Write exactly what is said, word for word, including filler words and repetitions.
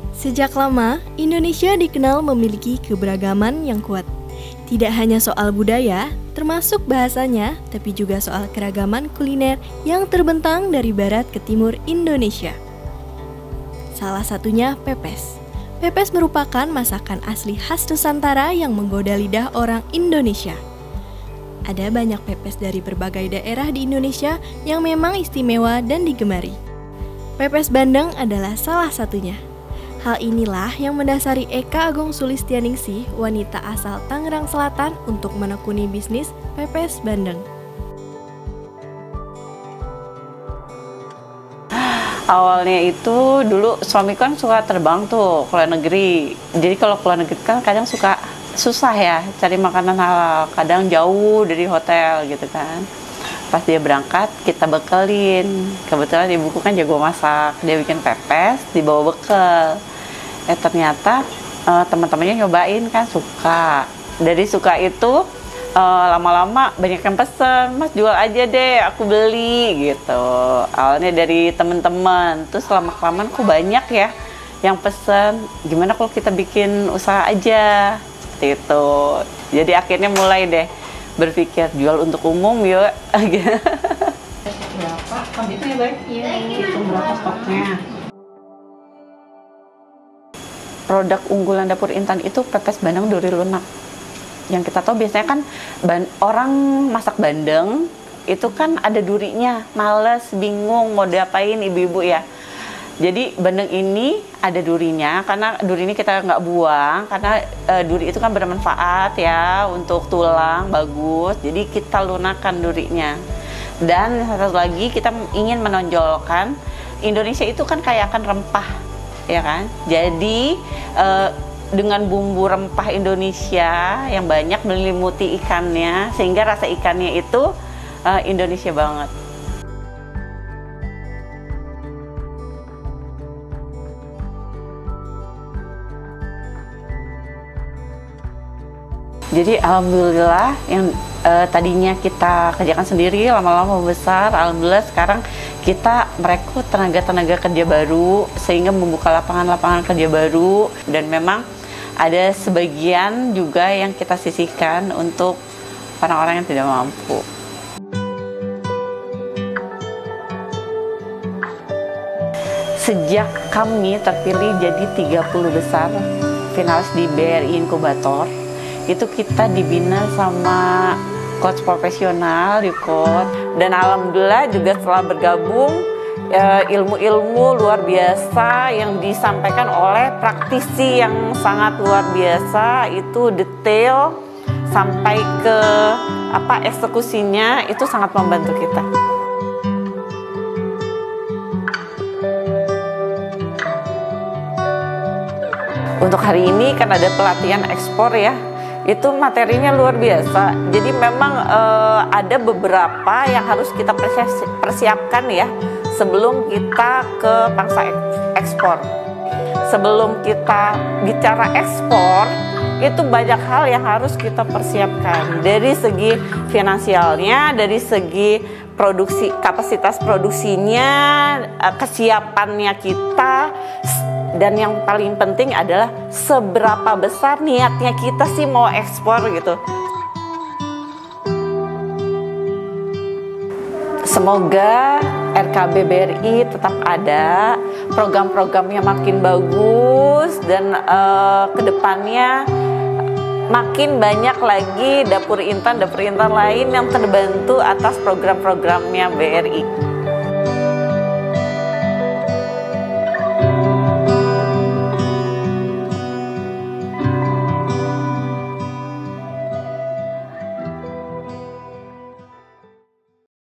Sejak lama, Indonesia dikenal memiliki keberagaman yang kuat. Tidak hanya soal budaya, termasuk bahasanya, tapi juga soal keragaman kuliner yang terbentang dari barat ke timur Indonesia. Salah satunya pepes. Pepes merupakan masakan asli khas Nusantara yang menggoda lidah orang Indonesia. Ada banyak pepes dari berbagai daerah di Indonesia yang memang istimewa dan digemari. Pepes bandeng adalah salah satunya. Hal inilah yang mendasari Eka Agung Sulistianingsih, wanita asal Tangerang Selatan, untuk menekuni bisnis pepes bandeng. Awalnya itu dulu suami kan suka terbang tuh ke luar negeri. Jadi kalau ke luar negeri kan kadang suka susah ya cari makanan halal. Kadang jauh dari hotel gitu kan. Pas dia berangkat kita bekelin. Kebetulan ibuku kan jago masak. Dia bikin pepes dibawa bekal. Eh ternyata uh, teman-temannya nyobain kan suka. Dari suka itu Uh, lama-lama banyak yang pesen, Mas jual aja deh, aku beli gitu. Awalnya dari temen-temen, terus lama-kelamaan kok banyak ya yang pesen. Gimana kalau kita bikin usaha aja, seperti itu. Jadi akhirnya mulai deh berpikir jual untuk umum yuk. Berapa? Kondisinya baik? Iya. Hitung berapa stoknya? Produk unggulan dapur Intan itu pepes bandeng duri lunak. Yang kita tahu biasanya kan ban, orang masak bandeng itu kan ada durinya, males, bingung mau diapain ibu-ibu ya. Jadi bandeng ini ada durinya karena duri ini kita nggak buang karena e, duri itu kan bermanfaat ya untuk tulang, bagus. Jadi kita lunakan durinya. Dan satu lagi kita ingin menonjolkan Indonesia itu kan kaya akan rempah, ya kan. Jadi e, dengan bumbu rempah Indonesia yang banyak menyelimuti ikannya sehingga rasa ikannya itu uh, Indonesia banget. Jadi alhamdulillah yang uh, tadinya kita kerjakan sendiri lama-lama besar, alhamdulillah sekarang kita merekrut tenaga-tenaga kerja baru sehingga membuka lapangan-lapangan kerja baru, dan memang ada sebagian juga yang kita sisihkan untuk orang-orang yang tidak mampu. Sejak kami terpilih jadi tiga puluh besar finalis di B R I Inkubator, itu kita dibina sama coach profesional di coach, dan alhamdulillah juga setelah bergabung ilmu-ilmu luar biasa yang disampaikan oleh praktisi yang sangat luar biasa, itu detail sampai ke apa eksekusinya itu sangat membantu kita. Untuk hari ini kan ada pelatihan ekspor ya, itu materinya luar biasa. Jadi memang eh, ada beberapa yang harus kita persiapkan ya sebelum kita ke pangsa ekspor. Sebelum kita bicara ekspor, itu banyak hal yang harus kita persiapkan. Dari segi finansialnya, dari segi produksi, kapasitas produksinya, kesiapannya kita, dan yang paling penting adalah seberapa besar niatnya kita sih mau ekspor gitu. Semoga R K B B R I tetap ada, program-programnya makin bagus, dan uh, kedepannya makin banyak lagi dapur Intan, dapur Intan lain yang terbantu atas program-programnya B R I.